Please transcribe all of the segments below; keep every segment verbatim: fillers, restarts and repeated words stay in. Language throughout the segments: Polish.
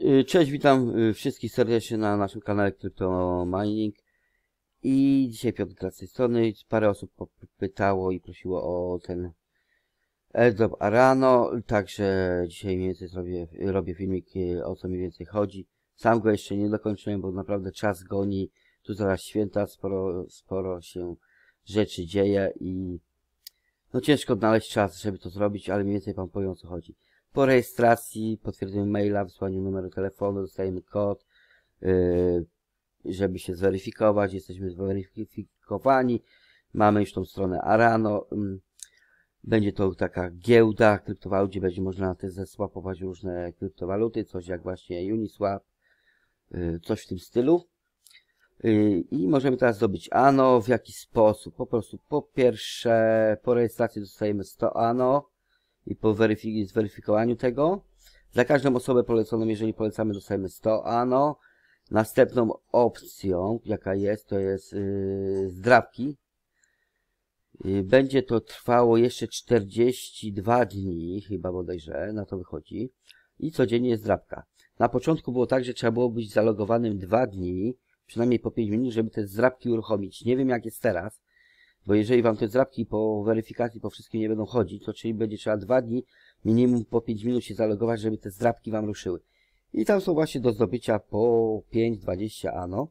Y, Cześć, witam y, wszystkich serdecznie na naszym kanale Crypto Mining. I dzisiaj Piotr z tej strony. Parę osób pytało i prosiło o ten airdrop Arano, także dzisiaj mniej więcej zrobię, robię filmik, o co mniej więcej chodzi. Sam go jeszcze nie dokończyłem, bo naprawdę czas goni. Tu zaraz święta, sporo, sporo się rzeczy dzieje i no ciężko odnaleźć czas, żeby to zrobić, ale mniej więcej wam powiem, o co chodzi. Po rejestracji, potwierdzeniu maila, wysłaniu numeru telefonu, dostajemy kod, yy, żeby się zweryfikować. Jesteśmy zweryfikowani. Mamy już tą stronę Arano. Yy, będzie to taka giełda kryptowalut, gdzie będzie można też zeswapować różne kryptowaluty, coś jak właśnie Uniswap, yy, coś w tym stylu. Yy, I możemy teraz zdobyć ANO. W jaki sposób? Po prostu po pierwsze, po rejestracji dostajemy sto ANO. I po weryfik zweryfikowaniu tego, za każdą osobę poleconą, jeżeli polecamy, dostajemy sto ANO. Następną opcją, jaka jest, to jest yy, zdrabki. Yy, będzie to trwało jeszcze czterdzieści dwa dni, chyba bodajże, na to wychodzi. I codziennie jest zdrabka. Na początku było tak, że trzeba było być zalogowanym dwa dni, przynajmniej po pięć minut, żeby te zdrabki uruchomić. Nie wiem, jak jest teraz. Bo jeżeli wam te zdrabki po weryfikacji, po wszystkim nie będą chodzić, to czyli będzie trzeba dwa dni, minimum po pięć minut się zalogować, żeby te zdrabki wam ruszyły. I tam są właśnie do zdobycia po pięć dwadzieścia ANO.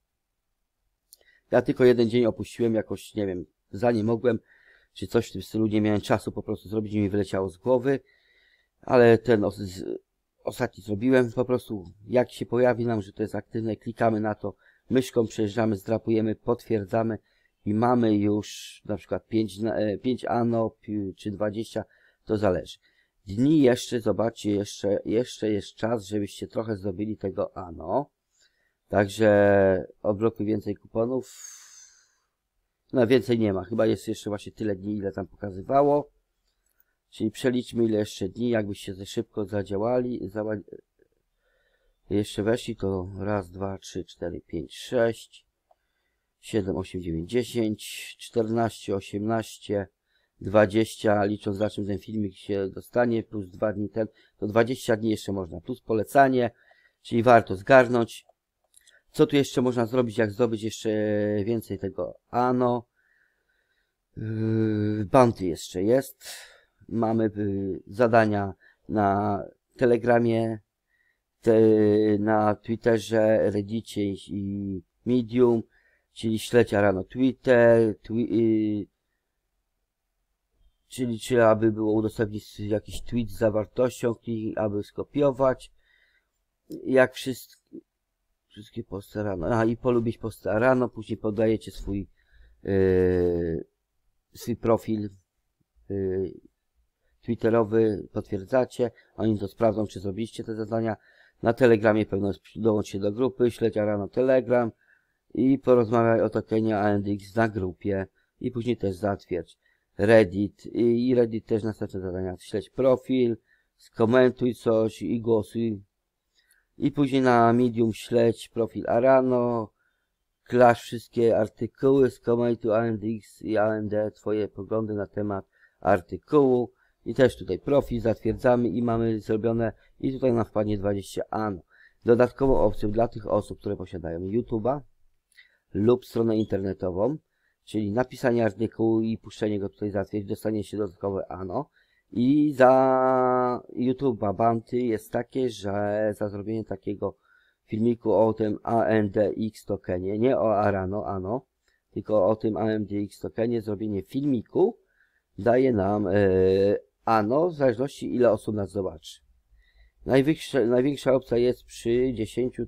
Ja tylko jeden dzień opuściłem, jakoś, nie wiem, za nie mogłem, czy coś w tym stylu, nie miałem czasu po prostu zrobić, mi wyleciało z głowy. Ale ten os ostatni zrobiłem, po prostu jak się pojawi nam, że to jest aktywne, klikamy na to, myszką przejeżdżamy, zdrapujemy, potwierdzamy. I mamy już na przykład pięć ANO czy dwadzieścia, to zależy. Dni jeszcze, zobaczcie, jeszcze, jeszcze jest czas, żebyście trochę zrobili tego ANO. Także odblokuj więcej kuponów. No więcej nie ma, chyba jest jeszcze właśnie tyle dni, ile tam pokazywało. Czyli przeliczmy, ile jeszcze dni, jakbyście za szybko zadziałali. Za... Jeszcze weszli, to raz, dwa, trzy, cztery, pięć, sześć. siedem, osiem, dziewięć, dziesięć, czternaście, osiemnaście, dwadzieścia, licząc za czym ten filmik się dostanie, plus dwa dni ten, to dwadzieścia dni jeszcze można, plus polecanie, czyli warto zgarnąć. Co tu jeszcze można zrobić, jak zdobyć jeszcze więcej tego ANO? Yy, bounty jeszcze jest. Mamy yy, zadania na Telegramie, te, na Twitterze, Reddicie i Medium. Czyli śledź Arano Twitter, twi yy, czyli trzeba by było udostępnić jakiś tweet z zawartością, aby skopiować. Jak wszystkie, wszystkie posty Arano. A i polubić posty Arano, później podajecie swój yy, swój profil yy, twitterowy, potwierdzacie, oni to sprawdzą, czy zrobiliście te zadania. Na Telegramie pewno dołączcie do grupy, śledź Arano Telegram. I porozmawiaj o tokenie A N D X na grupie. I później też zatwierdź. Reddit. I Reddit też następne zadania. Śledź profil, skomentuj coś i głosuj. I później na Medium śledź profil Arano. Klasz wszystkie artykuły, skomentuj A N D X i A N D, twoje poglądy na temat artykułu. I też tutaj profil zatwierdzamy i mamy zrobione. I tutaj nam wpadnie dwadzieścia ANO. Dodatkową opcją dla tych osób, które posiadają YouTube'a lub stronę internetową, czyli napisanie artykułu i puszczenie go tutaj zatwierdź, dostanie się dodatkowe ANO. I za YouTube'a bounty jest takie, że za zrobienie takiego filmiku o tym A N D X tokenie, nie o Arano, ANO, tylko o tym A N D X tokenie, zrobienie filmiku daje nam yy, ANO, w zależności ile osób nas zobaczy. Największa, największa opcja jest przy dziesięciu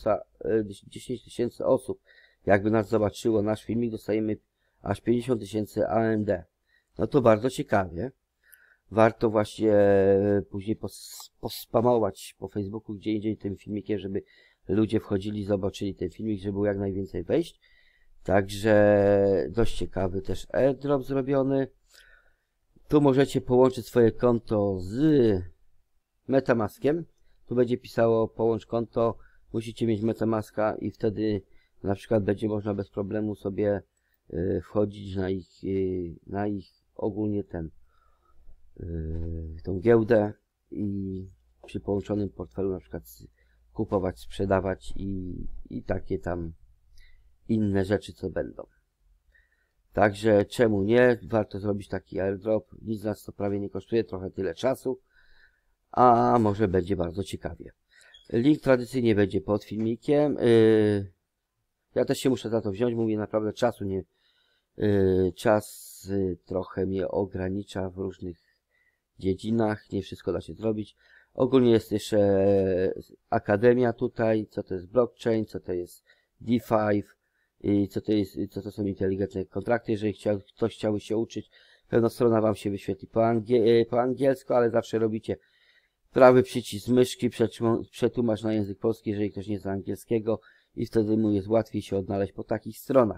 tysięcy osób. Jakby nas zobaczyło nasz filmik, dostajemy aż pięćdziesiąt tysięcy A M D. No to bardzo ciekawie. Warto właśnie później pos, pospamować po Facebooku, gdzie indziej tym filmikiem, żeby ludzie wchodzili, zobaczyli ten filmik, żeby było jak najwięcej wejść. Także dość ciekawy też airdrop zrobiony. Tu możecie połączyć swoje konto z MetaMaskiem. Tu będzie pisało połącz konto, musicie mieć MetaMaska i wtedy na przykład będzie można bez problemu sobie y, wchodzić na ich, y, na ich ogólnie ten, y, tą giełdę i przy połączonym portfelu na przykład kupować, sprzedawać i, i takie tam inne rzeczy, co będą. Także czemu nie? Warto zrobić taki airdrop. Nic nas to prawie nie kosztuje, trochę tyle czasu, a może będzie bardzo ciekawie. Link tradycyjnie będzie pod filmikiem. Yy, ja też się muszę za to wziąć, mówię, naprawdę czasu nie... Yy, czas yy, trochę mnie ogranicza w różnych dziedzinach, nie wszystko da się zrobić. Ogólnie jest jeszcze akademia tutaj, co to jest blockchain, co to jest DeFi, i co to jest, co to są inteligentne kontrakty, jeżeli chciał, ktoś chciałby się uczyć. Pewna strona wam się wyświetli po, angie, po angielsku, ale zawsze robicie prawy przycisk myszki, przetłumacz na język polski, jeżeli ktoś nie zna angielskiego, i wtedy mu jest łatwiej się odnaleźć po takich stronach.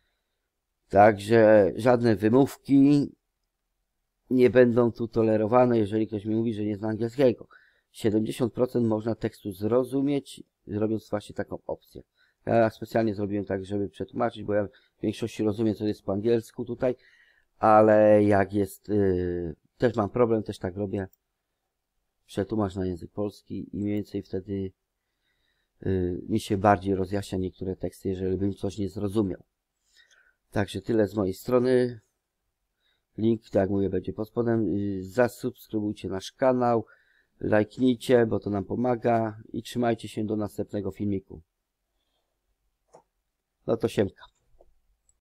Także żadne wymówki nie będą tu tolerowane, jeżeli ktoś mi mówi, że nie zna angielskiego. siedemdziesiąt procent można tekstu zrozumieć, robiąc właśnie taką opcję. Ja specjalnie zrobiłem tak, żeby przetłumaczyć, bo ja w większości rozumiem, co jest po angielsku tutaj, ale jak jest, yy, też mam problem, też tak robię. Przetłumacz na język polski i mniej więcej wtedy yy, mi się bardziej rozjaśnia niektóre teksty, jeżeli bym coś nie zrozumiał. Także tyle z mojej strony. Link, tak jak mówię, będzie pod spodem. Zasubskrybujcie nasz kanał, lajknijcie, bo to nam pomaga i trzymajcie się do następnego filmiku. No to siemka.